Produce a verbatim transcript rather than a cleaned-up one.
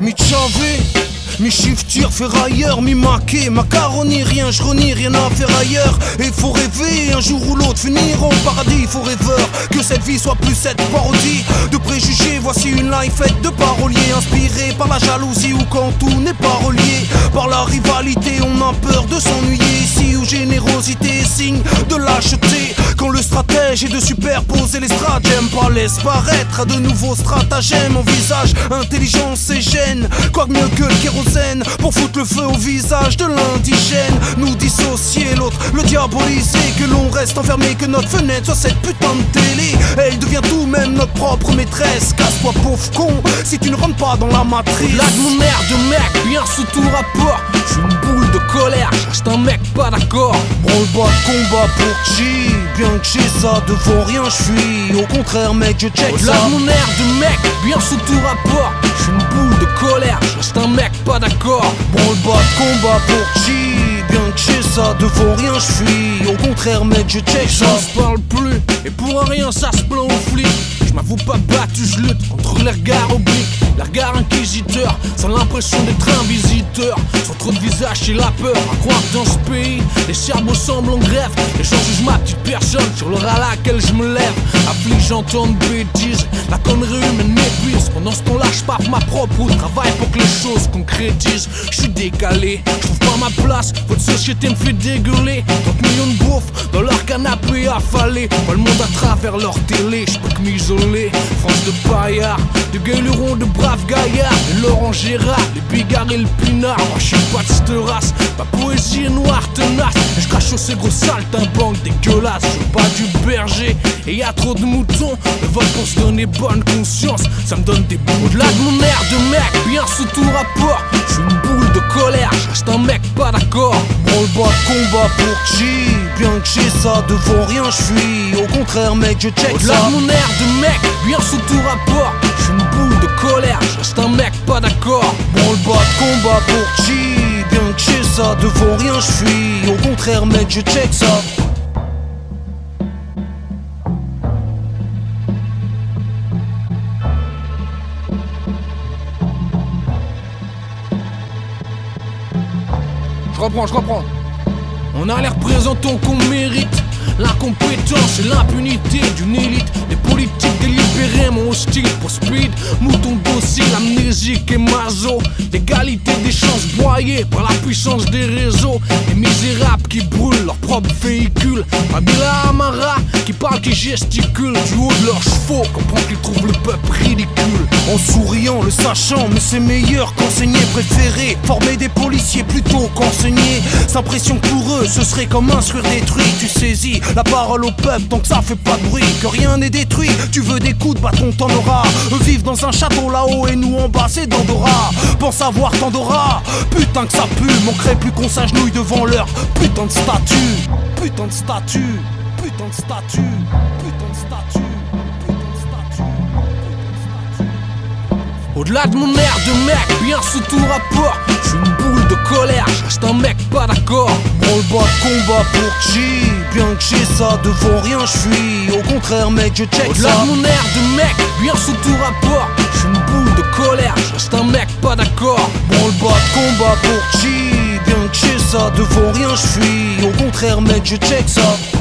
Mi-chavé, mi-shiftir, ferrailleur, mi-maqué, macaroni, rien, je renie, rien à faire ailleurs. Et faut rêver, un jour ou l'autre, finir au paradis. Faut rêveur, que cette vie soit plus cette parodie de préjugés. Voici une life faite de paroliers, inspirés par la jalousie ou quand tout n'est pas relié. Par la rivalité, on a peur de s'ennuyer. Ici où générosité est signe de lâcheté. Quand le stratège est de superposer les stratagèmes, pas laisse paraître à de nouveaux stratagèmes. Envisage intelligence et gêne, quoi que mieux que le kérosène pour foutre le feu au visage de l'indigène. Nous dissocier, l'autre le diaboliser, que l'on reste enfermé, que notre fenêtre soit cette putain de télé. Elle devient tout même notre propre maîtresse. Casse-toi pauvre con si tu ne rentres pas dans la matrice. Là de mon air de mec, bien sous tout rapport. J'suis une boule de colère, j'reste un mec pas d'accord. Branle-bas de combat pour G, bien que j'ai ça devant rien j'fuis. Au contraire mec je check ça. Là de mon air de mec, bien sous tout rapport. J'suis une boule de colère, j'reste un mec pas d'accord. Branle-bas de combat pour G, bien que j'ai ça devant rien j'fuis. Au contraire mec je check ça. Ça se parle plus, et pour un rien ça se plaint aux flics. J'm'avoue pas battu, j'lutte contre les regards obliques, les regards inquisiteurs, sans l'impression d'être un visiteur. Sans trop de visage et la peur, à croire que dans ce pays les cerveaux semblent en grève. Les gens jugent ma petite personne sur l'heure à laquelle je me lève. Afflige, j'entends de bêtises, la connerie humaine m'épuise. Pendant ce temps-là, j'pars ma propre route, travaille pour que les choses concrétisent. J'suis décalé, j'trouve pas ma place, votre société me fait dégueuler. trente millions de bouffes dans leur canapé affalé, pas le monde à travers leur télé, j'peux que m'isoler. France de paillards, de gueulurons, de braves gaillards, de Laurent Gérard, les bigards et le pinard. Moi j'suis pas de cette race, ma poésie est noire tenace, et j'crache sur ces gros saltimbanques dégueulasses. J'veux pas du berger, et y'a trop de moutons. Le vote pour se donner bonne conscience, ça me donne des bouts de là de mon air de mec, bien sous tout rapport. J'suis une boule de colère, j'reste un mec pas d'accord. Branle-bas de combat pour G, bien que j'ai ça devant rien j'fuis. Au contraire mec je check ça. Là de mon air de mec, bien sous tout rapport. J'suis une boule de colère, j'reste un mec pas d'accord. Branle-bas de combat pour G, bien que j'ai ça devant rien j'fuis. Au contraire mec je check ça. Je reprends, je reprends. On a les représentants qu'on mérite, l'incompétence et l'impunité d'une élite. Les politiques délibérés m'ont hostile pour speed, mouton docile, amnésique et maso. L'égalité des chances broyées par la puissance des réseaux. Les misérables qui brûlent leur propre véhicule. Kabila Amara qui parle, qui gesticule du haut de leurs chevaux, comprend qu'ils trouvent le peuple ridicule. En souriant, le sachant, mais c'est meilleur qu'enseigner, préféré former des policiers plutôt qu'enseigner. S'impression que pour eux ce serait comme instruire détruit. Tu saisis la parole au peuple tant que ça fait pas de bruit, que rien n'est détruit. Tu veux des coups de bâton, t'en auras. Eux vivent dans un château là-haut et nous en bas c'est Dandora. Pense avoir tant d'aura, putain que ça pue. Manquerait plus qu'on s'agenouille devant leur putain de statue. Putain de statue, putain de statue, putain de statue. Au-delà de mon air de mec, bien sous tout rapport. J'suis une boule de colère, j'reste un mec pas d'accord. Branle-bas de combat pour G, bien que j'ai ça devant rien j'fuis. Au contraire mec je check ça. Au-delà de mon air de mec, bien sous tout rapport. J'suis une boule de colère, j'reste un mec pas d'accord. Branle-bas de combat pour G, bien que j'ai ça devant rien j'fuis. Au contraire mec je check ça.